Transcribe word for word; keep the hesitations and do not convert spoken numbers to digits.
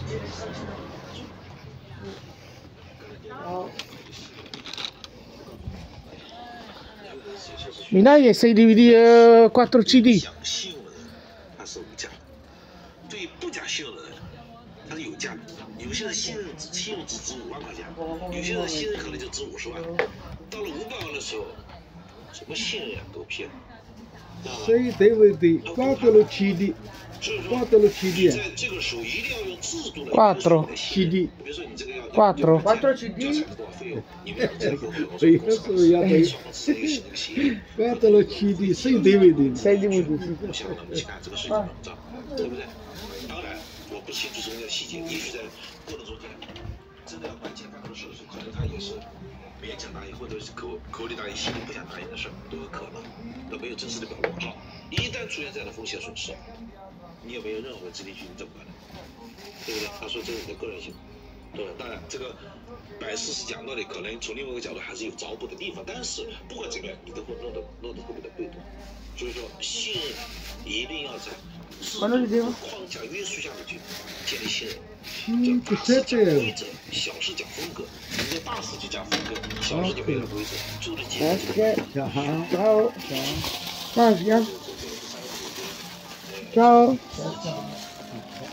米娜也sei dividi quattro C D。 信用的人，他是无价；对于不加信用的人，他是有价的。有些人信任信用只值五万块钱，有些人信任可能就值五十万。到了五百万的时候，什么信任呀，狗屁！ Sei deve di quattro lo C D, quattro lo C D. quattro C D. quattro. quattro C D? quattro lo C D, sei deve di. sei D V D. 对不对？当然，我不清楚中间的细节，也许在过程中间真的要办签发的事实，可能他也是勉强答应，或者是口口里答应，心里不想答应的事都有可能。那没有真实的表露。好，一旦出现这样的风险损失，你有没有任何资金去怎么办呢？对不对？他说这是你的个人行为，对吧？当然，这个百事是讲道理，可能从另外一个角度还是有找补的地方，但是不管怎么样，你都会弄得弄得特别的被动。所以说，信任一定要在制度的框架约束下面去建立信任。叫大事讲规则，小事讲风格。你在大事就讲风格，小事就没有规则，做的节奏。 Ciao. Ciao. Ciao.